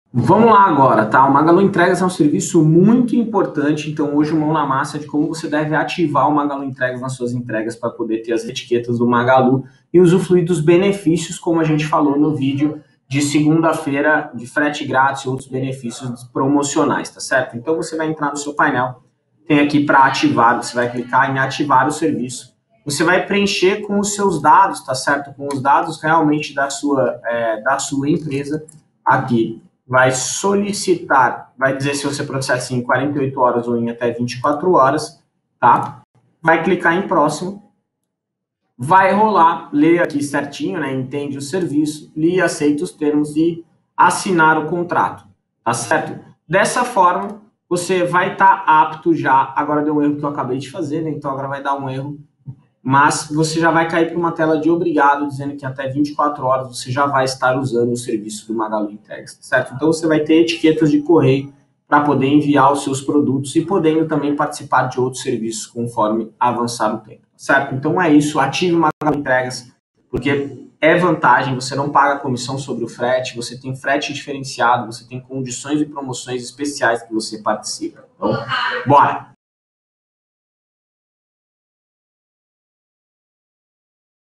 Vamos lá agora, tá? O Magalu Entregas é um serviço muito importante, então hoje mão na massa de como você deve ativar o Magalu Entregas nas suas entregas para poder ter as etiquetas do Magalu e usufruir dos benefícios, como a gente falou no vídeo de segunda-feira, de frete grátis e outros benefícios promocionais, tá certo? Então você vai entrar no seu painel, tem aqui para ativar, você vai clicar em ativar o serviço. Você vai preencher com os seus dados, tá certo? Com os dados realmente da sua empresa aqui. Vai solicitar, vai dizer se você processa em 48 horas ou em até 24 horas, tá? Vai clicar em próximo, vai rolar, lê aqui certinho, né? Entende o serviço, lê, aceita os termos e assinar o contrato, tá certo? Dessa forma, você vai estar apto já, agora deu um erro que eu acabei de fazer, né? Então agora vai dar um erro, mas você já vai cair para uma tela de obrigado, dizendo que até 24 horas você já vai estar usando o serviço do Magalu Entregas, certo? Então você vai ter etiquetas de correio para poder enviar os seus produtos e podendo também participar de outros serviços conforme avançar o tempo, certo? Então é isso, ative o Magalu Entregas, porque é vantagem, você não paga comissão sobre o frete, você tem frete diferenciado, você tem condições e promoções especiais que você participa. Então, bora!